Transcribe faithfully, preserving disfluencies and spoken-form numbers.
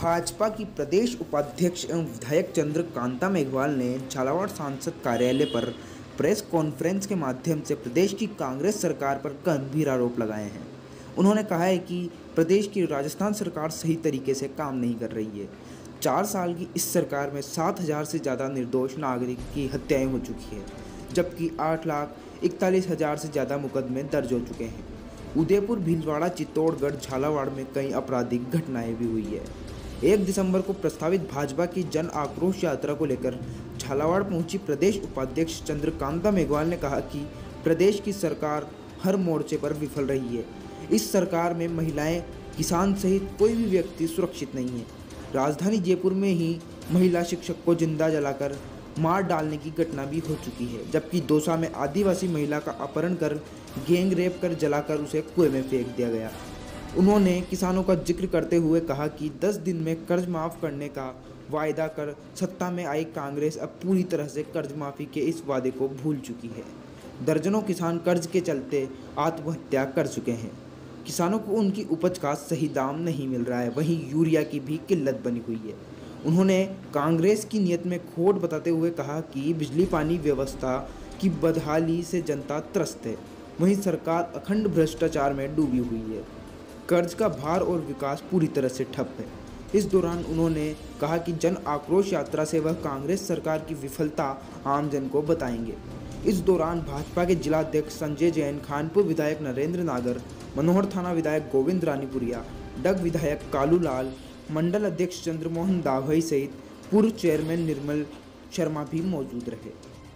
भाजपा की प्रदेश उपाध्यक्ष एवं विधायक चंद्रकांता मेघवाल ने झालावाड़ सांसद कार्यालय पर प्रेस कॉन्फ्रेंस के माध्यम से प्रदेश की कांग्रेस सरकार पर गंभीर आरोप लगाए हैं। उन्होंने कहा है कि प्रदेश की राजस्थान सरकार सही तरीके से काम नहीं कर रही है। चार साल की इस सरकार में सात हजार से ज़्यादा निर्दोष नागरिक की हत्याएं हो चुकी है, जबकि आठ लाख इकतालीस हजार से ज़्यादा मुकदमे दर्ज हो चुके हैं। उदयपुर, भीलवाड़ा, चित्तौड़गढ़, झालावाड़ में कई आपराधिक घटनाएं भी हुई है। एक दिसंबर को प्रस्तावित भाजपा की जन आक्रोश यात्रा को लेकर झालावाड़ पहुंची प्रदेश उपाध्यक्ष चंद्रकांता मेघवाल ने कहा कि प्रदेश की सरकार हर मोर्चे पर विफल रही है। इस सरकार में महिलाएं, किसान सहित कोई भी व्यक्ति सुरक्षित नहीं है। राजधानी जयपुर में ही महिला शिक्षक को जिंदा जलाकर मार डालने की घटना भी हो चुकी है, जबकि दौसा में आदिवासी महिला का अपहरण कर गैंग रेप कर जलाकर उसे कुएं में फेंक दिया गया। उन्होंने किसानों का जिक्र करते हुए कहा कि दस दिन में कर्ज माफ़ करने का वायदा कर सत्ता में आई कांग्रेस अब पूरी तरह से कर्ज माफ़ी के इस वादे को भूल चुकी है। दर्जनों किसान कर्ज के चलते आत्महत्या कर चुके हैं। किसानों को उनकी उपज का सही दाम नहीं मिल रहा है, वहीं यूरिया की भी किल्लत बनी हुई है। उन्होंने कांग्रेस की नीयत में खोट बताते हुए कहा कि बिजली पानी व्यवस्था की बदहाली से जनता त्रस्त है, वहीं सरकार अखंड भ्रष्टाचार में डूबी हुई है। कर्ज का भार और विकास पूरी तरह से ठप है। इस दौरान उन्होंने कहा कि जन आक्रोश यात्रा से वह कांग्रेस सरकार की विफलता आमजन को बताएंगे। इस दौरान भाजपा के जिलाध्यक्ष संजय जैन, खानपुर विधायक नरेंद्र नागर, मनोहर थाना विधायक गोविंद रानीपुरिया, डग विधायक कालू लाल, मंडल अध्यक्ष चंद्रमोहन दाभई सहित पूर्व चेयरमैन निर्मल शर्मा भी मौजूद रहे।